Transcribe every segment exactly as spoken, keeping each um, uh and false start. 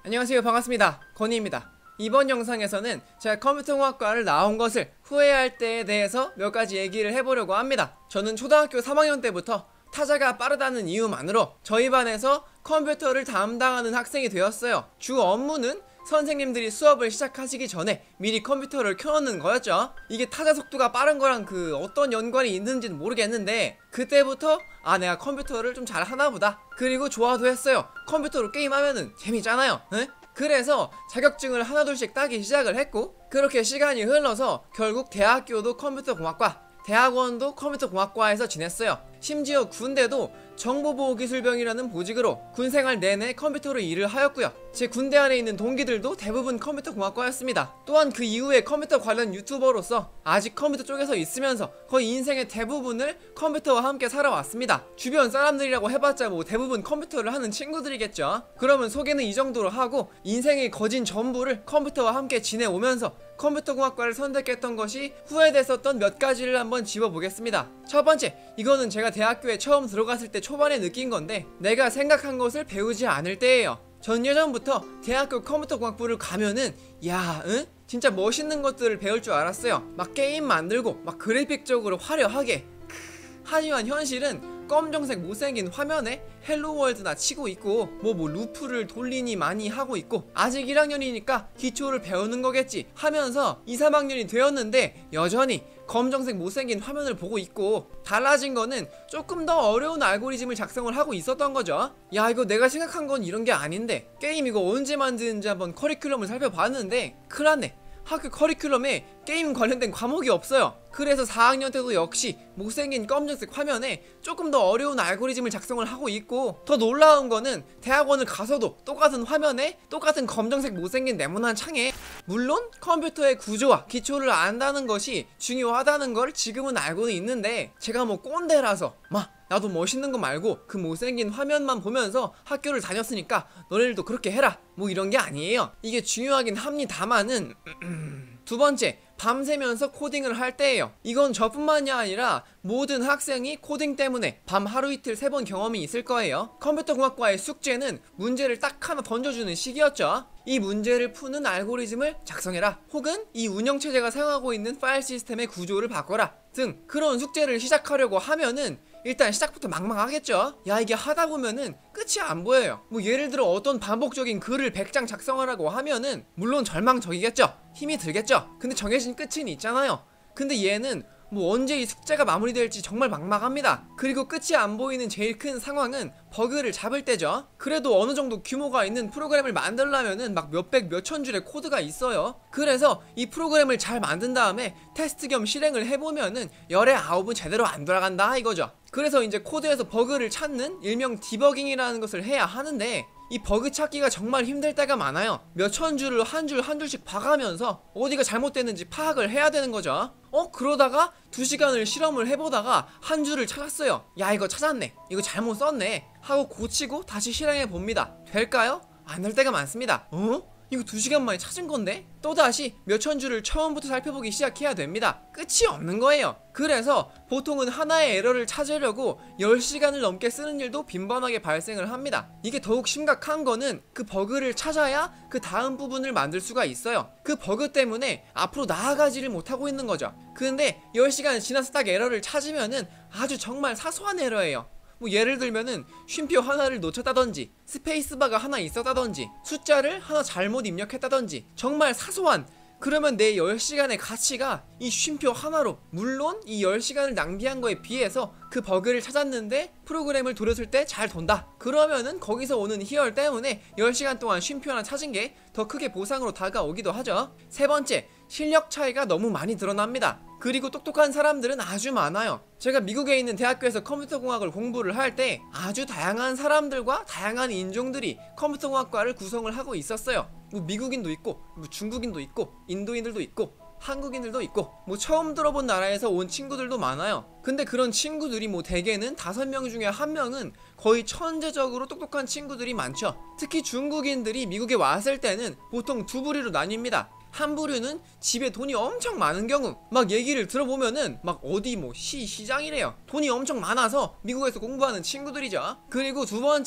안녕하세요, 반갑습니다. 건희입니다. 이번 영상에서는 제가 컴퓨터공학과를 나온 것을 후회할 때에 대해서 몇 가지 얘기를 해보려고 합니다. 저는 초등학교 삼 학년 때부터 타자가 빠르다는 이유만으로 저희 반에서 컴퓨터를 담당하는 학생이 되었어요. 주 업무는 선생님들이 수업을 시작하시기 전에 미리 컴퓨터를 켜놓는 거였죠. 이게 타자 속도가 빠른 거랑 그 어떤 연관이 있는지는 모르겠는데 그때부터 아, 내가 컴퓨터를 좀 잘하나 보다. 그리고 좋아도 했어요. 컴퓨터로 게임하면은 재미있잖아요. 에? 그래서 자격증을 하나둘씩 따기 시작을 했고, 그렇게 시간이 흘러서 결국 대학교도 컴퓨터공학과, 대학원도 컴퓨터공학과에서 지냈어요. 심지어 군대도 정보보호기술병이라는 보직으로 군생활 내내 컴퓨터로 일을 하였고요. 제 군대 안에 있는 동기들도 대부분 컴퓨터공학과였습니다. 또한 그 이후에 컴퓨터 관련 유튜버로서 아직 컴퓨터 쪽에서 있으면서 거의 인생의 대부분을 컴퓨터와 함께 살아왔습니다. 주변 사람들이라고 해봤자 뭐 대부분 컴퓨터를 하는 친구들이겠죠. 그러면 소개는 이 정도로 하고, 인생의 거진 전부를 컴퓨터와 함께 지내오면서 컴퓨터공학과를 선택했던 것이 후회됐었던 몇 가지를 한번 집어보겠습니다. 첫 번째, 이거는 제가 대학교에 처음 들어갔을 때 초반에 느낀 건데, 내가 생각한 것을 배우지 않을 때예요. 전 예전부터 대학교 컴퓨터공학부를 가면은 야, 응? 진짜 멋있는 것들을 배울 줄 알았어요. 막 게임 만들고 막 그래픽적으로 화려하게. 하지만 현실은 검정색 못생긴 화면에 헬로월드나 치고 있고 뭐 뭐 루프를 돌리니 많이 하고 있고, 아직 일 학년이니까 기초를 배우는 거겠지 하면서 이, 삼 학년이 되었는데 여전히 검정색 못생긴 화면을 보고 있고, 달라진 거는 조금 더 어려운 알고리즘을 작성을 하고 있었던 거죠. 야, 이거 내가 생각한 건 이런 게 아닌데, 게임 이거 언제 만드는지 한번 커리큘럼을 살펴봤는데 큰일 났네. 학교 커리큘럼에 게임 관련된 과목이 없어요. 그래서 사 학년 때도 역시 못생긴 검정색 화면에 조금 더 어려운 알고리즘을 작성을 하고 있고, 더 놀라운 거는 대학원을 가서도 똑같은 화면에 똑같은 검정색 못생긴 네모난 창에, 물론 컴퓨터의 구조와 기초를 안다는 것이 중요하다는 걸 지금은 알고는 있는데, 제가 뭐 꼰대라서 막 나도 멋있는 거 말고 그 못생긴 화면만 보면서 학교를 다녔으니까 너네들도 그렇게 해라 뭐 이런 게 아니에요. 이게 중요하긴 합니다만은 두 번째, 밤새면서 코딩을 할 때예요. 이건 저뿐만이 아니라 모든 학생이 코딩 때문에 밤 하루 이틀 세 번 경험이 있을 거예요. 컴퓨터공학과의 숙제는 문제를 딱 하나 던져주는 식이었죠. 이 문제를 푸는 알고리즘을 작성해라, 혹은 이 운영체제가 사용하고 있는 파일 시스템의 구조를 바꿔라 등 그런 숙제를 시작하려고 하면은 일단 시작부터 막막하겠죠. 야, 이게 하다 보면은 끝이 안 보여요. 뭐 예를 들어 어떤 반복적인 글을 백 장 작성하라고 하면은 물론 절망적이겠죠. 힘이 들겠죠. 근데 정해진 끝은 있잖아요. 근데 얘는 뭐 언제 이 숙제가 마무리될지 정말 막막합니다. 그리고 끝이 안 보이는 제일 큰 상황은 버그를 잡을 때죠. 그래도 어느 정도 규모가 있는 프로그램을 만들려면은 막 몇백 몇천 줄의 코드가 있어요. 그래서 이 프로그램을 잘 만든 다음에 테스트 겸 실행을 해보면은 열의 아홉은 제대로 안 돌아간다 이거죠. 그래서 이제 코드에서 버그를 찾는 일명 디버깅이라는 것을 해야 하는데, 이 버그 찾기가 정말 힘들 때가 많아요. 몇천 줄을 한 줄 한 줄씩 봐가면서 어디가 잘못됐는지 파악을 해야 되는 거죠. 어? 그러다가 두 시간을 실험을 해보다가 한 줄을 찾았어요. 야, 이거 찾았네, 이거 잘못 썼네 하고 고치고 다시 실행해 봅니다. 될까요? 안 될 때가 많습니다. 어? 이거 두 시간 만에 찾은 건데? 또다시 몇천 줄을 처음부터 살펴보기 시작해야 됩니다. 끝이 없는 거예요. 그래서 보통은 하나의 에러를 찾으려고 열 시간을 넘게 쓰는 일도 빈번하게 발생을 합니다. 이게 더욱 심각한 거는 그 버그를 찾아야 그 다음 부분을 만들 수가 있어요. 그 버그 때문에 앞으로 나아가지를 못하고 있는 거죠. 근데 열 시간 지나서 딱 에러를 찾으면은 아주 정말 사소한 에러예요. 뭐 예를 들면은 쉼표 하나를 놓쳤다던지, 스페이스바가 하나 있었다던지, 숫자를 하나 잘못 입력했다던지, 정말 사소한, 그러면 내 열 시간의 가치가 이 쉼표 하나로, 물론 이 열 시간을 낭비한 거에 비해서 그 버그를 찾았는데 프로그램을 돌렸을 때 잘 돈다, 그러면은 거기서 오는 희열 때문에 열 시간 동안 쉼표 하나 찾은 게 더 크게 보상으로 다가오기도 하죠. 세 번째, 실력 차이가 너무 많이 드러납니다. 그리고 똑똑한 사람들은 아주 많아요. 제가 미국에 있는 대학교에서 컴퓨터공학을 공부를 할 때 아주 다양한 사람들과 다양한 인종들이 컴퓨터공학과를 구성을 하고 있었어요. 뭐 미국인도 있고, 뭐 중국인도 있고, 인도인들도 있고, 한국인들도 있고, 뭐 처음 들어본 나라에서 온 친구들도 많아요. 근데 그런 친구들이 뭐 대개는 다섯 명 중에 한 명은 거의 천재적으로 똑똑한 친구들이 많죠. 특히 중국인들이 미국에 왔을 때는 보통 두 부류로 나뉩니다. 한 부류는 집에 돈이 엄청 많은 경우, 막 얘기를 들어보면은 막 어디 뭐 시, 시장이래요. 돈이 엄청 많아서 미국에서 공부하는 친구들이죠. 그리고 두 번째는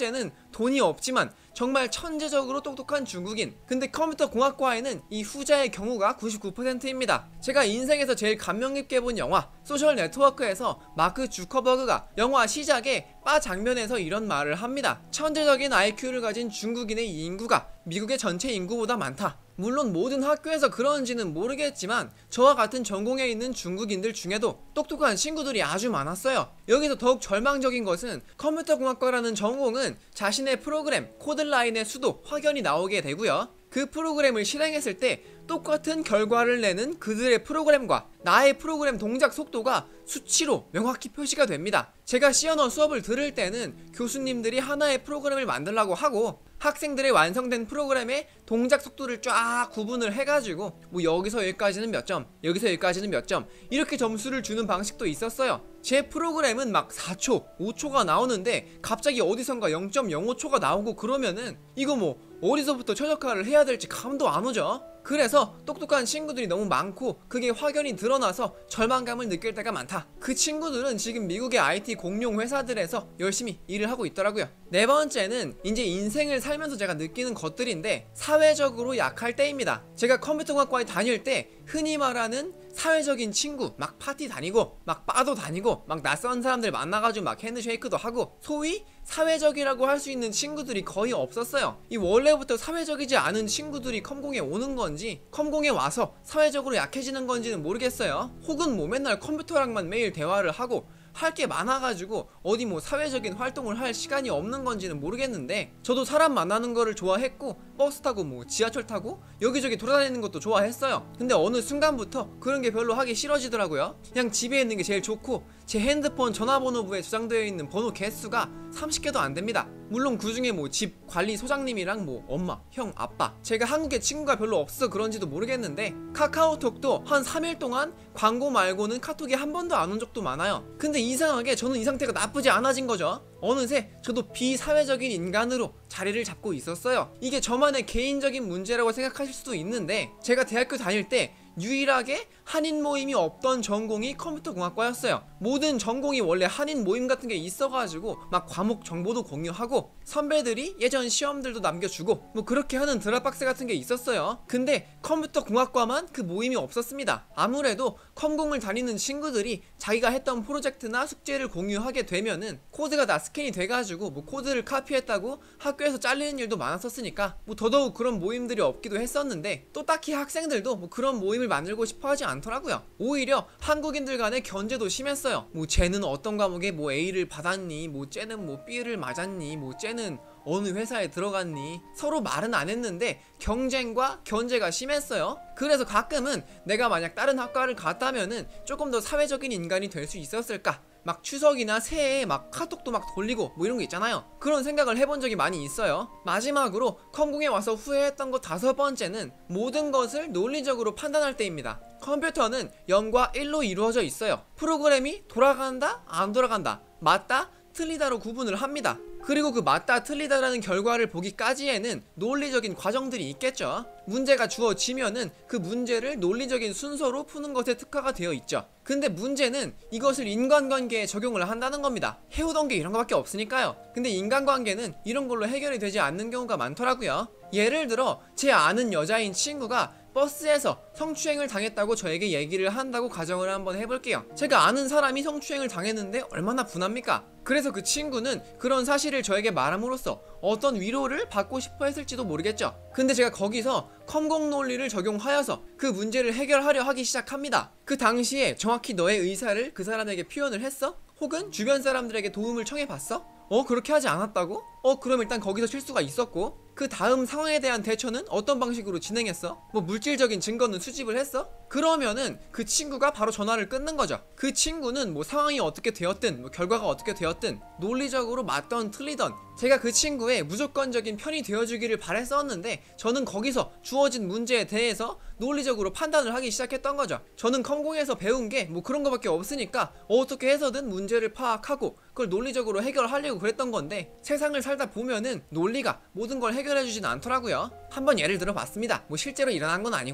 돈이 없지만 정말 천재적으로 똑똑한 중국인. 근데 컴퓨터 공학과에는 이 후자의 경우가 구십구 퍼센트입니다. 제가 인생에서 제일 감명 깊게 본 영화 소셜 네트워크에서 마크 주커버그가 영화 시작에 바 장면에서 이런 말을 합니다. 천재적인 아이큐를 가진 중국인의 인구가 미국의 전체 인구보다 많다. 물론 모든 학교에서 그런지는 모르겠지만 저와 같은 전공에 있는 중국인들 중에도 똑똑한 친구들이 아주 많았어요. 여기서 더욱 절망적인 것은 컴퓨터공학과라는 전공은 자신의 프로그램, 코드라인의 수도 확연히 나오게 되고요. 그 프로그램을 실행했을 때 똑같은 결과를 내는 그들의 프로그램과 나의 프로그램 동작 속도가 수치로 명확히 표시가 됩니다. 제가 C 언어 수업을 들을 때는 교수님들이 하나의 프로그램을 만들라고 하고 학생들의 완성된 프로그램의 동작 속도를 쫙 구분을 해가지고 뭐 여기서 여기까지는 몇 점, 여기서 여기까지는 몇 점 이렇게 점수를 주는 방식도 있었어요. 제 프로그램은 막 사 초, 오 초가 나오는데 갑자기 어디선가 영 점 영오 초가 나오고 그러면은 이거 뭐 어디서부터 최적화를 해야 될지 감도 안 오죠. 그래서 똑똑한 친구들이 너무 많고 그게 확연히 드러나서 절망감을 느낄 때가 많다. 그 친구들은 지금 미국의 아이티 공룡 회사들에서 열심히 일을 하고 있더라고요. 네 번째는 이제 인생을 살면서 제가 느끼는 것들인데 사회적으로 약할 때입니다. 제가 컴퓨터공학과에 다닐 때 흔히 말하는 사회적인 친구, 막 파티 다니고 막 바도 다니고 막 낯선 사람들 만나가지고 막 핸드쉐이크도 하고 소위 사회적이라고 할 수 있는 친구들이 거의 없었어요. 이 원래부터 사회적이지 않은 친구들이 컴공에 오는 건지 컴공에 와서 사회적으로 약해지는 건지는 모르겠어요. 혹은 뭐 맨날 컴퓨터랑만 매일 대화를 하고 할 게 많아가지고 어디 뭐 사회적인 활동을 할 시간이 없는 건지는 모르겠는데 저도 사람 만나는 거를 좋아했고 버스 타고 뭐 지하철 타고 여기저기 돌아다니는 것도 좋아했어요. 근데 어느 순간부터 그런 게 별로 하기 싫어지더라고요. 그냥 집에 있는 게 제일 좋고 제 핸드폰 전화번호부에 저장되어 있는 번호 개수가 삼십 개도 안 됩니다. 물론 그 중에 뭐 집 관리 소장님이랑 뭐 엄마, 형, 아빠 제가 한국에 친구가 별로 없어서 그런지도 모르겠는데 카카오톡도 한 삼 일 동안 광고 말고는 카톡이 한 번도 안 온 적도 많아요. 근데 이상하게 저는 이 상태가 나쁘지 않아진 거죠. 어느새 저도 비사회적인 인간으로 자리를 잡고 있었어요. 이게 저만의 개인적인 문제라고 생각하실 수도 있는데 제가 대학교 다닐 때 유일하게 한인 모임이 없던 전공이 컴퓨터공학과였어요. 모든 전공이 원래 한인 모임 같은 게 있어가지고 막 과목 정보도 공유하고 선배들이 예전 시험들도 남겨주고 뭐 그렇게 하는 드랍박스 같은 게 있었어요. 근데 컴퓨터공학과만 그 모임이 없었습니다. 아무래도 컴공을 다니는 친구들이 자기가 했던 프로젝트나 숙제를 공유하게 되면은 코드가 다 스캔이 돼가지고 뭐 코드를 카피했다고 학교에서 잘리는 일도 많았었으니까 뭐 더더욱 그런 모임들이 없기도 했었는데 또 딱히 학생들도 뭐 그런 모임을 만들고 싶어 하지 않더라고요. 오히려 한국인들 간의 견제도 심했어요. 뭐 쟤는 어떤 과목에 뭐 A를 받았니, 뭐 쟤는 뭐 B를 맞았니, 뭐 쟤는 어느 회사에 들어갔니 서로 말은 안 했는데 경쟁과 견제가 심했어요. 그래서 가끔은 내가 만약 다른 학과를 갔다면은 조금 더 사회적인 인간이 될 수 있었을까, 막 추석이나 새해에 막 카톡도 막 돌리고 뭐 이런 거 있잖아요. 그런 생각을 해본 적이 많이 있어요. 마지막으로 컴공에 와서 후회했던 것 다섯 번째는 모든 것을 논리적으로 판단할 때입니다. 컴퓨터는 영과 일로 이루어져 있어요. 프로그램이 돌아간다, 안 돌아간다, 맞다, 틀리다로 구분을 합니다. 그리고 그 맞다 틀리다라는 결과를 보기까지에는 논리적인 과정들이 있겠죠. 문제가 주어지면은 그 문제를 논리적인 순서로 푸는 것에 특화가 되어 있죠. 근데 문제는 이것을 인간관계에 적용을 한다는 겁니다. 해오던 게 이런 거밖에 없으니까요. 근데 인간관계는 이런 걸로 해결이 되지 않는 경우가 많더라고요. 예를 들어 제 아는 여자인 친구가 버스에서 성추행을 당했다고 저에게 얘기를 한다고 가정을 한번 해볼게요. 제가 아는 사람이 성추행을 당했는데 얼마나 분합니까? 그래서 그 친구는 그런 사실을 저에게 말함으로써 어떤 위로를 받고 싶어 했을지도 모르겠죠. 근데 제가 거기서 컴공 논리를 적용하여서 그 문제를 해결하려 하기 시작합니다. 그 당시에 정확히 너의 의사를 그 사람에게 표현을 했어? 혹은 주변 사람들에게 도움을 청해봤어? 어? 그렇게 하지 않았다고? 어? 그럼 일단 거기서 실수가 있었고 그 다음 상황에 대한 대처는 어떤 방식으로 진행했어? 뭐 물질적인 증거는 수집을 했어? 그러면은 그 친구가 바로 전화를 끊는 거죠. 그 친구는 뭐 상황이 어떻게 되었든 뭐 결과가 어떻게 되었든 논리적으로 맞던 틀리던 제가 그 친구의 무조건적인 편이 되어주기를 바랬었는데 저는 거기서 주어진 문제에 대해서 논리적으로 판단을 하기 시작했던 거죠. 저는 컴공에서 배운 게 뭐 그런 거밖에 없으니까 어떻게 해서든 문제를 파악하고 그걸 논리적으로 해결하려고 그랬던 건데 세상을 살다 보면은 논리가 모든 걸 해결해주진 않더라고요. 한번 예를 들어 봤습니다. 뭐 실제로 일어난 건 아니고요.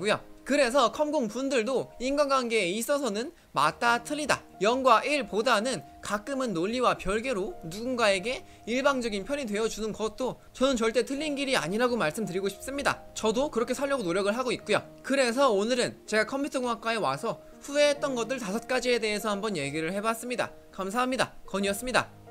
그래서 컴공 분들도 인간관계에 있어서는 맞다 틀리다 영과 일보다는 가끔은 논리와 별개로 누군가에게 일방적인 편이 되어주는 것도 저는 절대 틀린 길이 아니라고 말씀드리고 싶습니다. 저도 그렇게 살려고 노력을 하고 있고요. 그래서 오늘은 제가 컴퓨터공학과에 와서 후회했던 것들 다섯 가지에 대해서 한번 얘기를 해봤습니다. 감사합니다. 건이었습니다.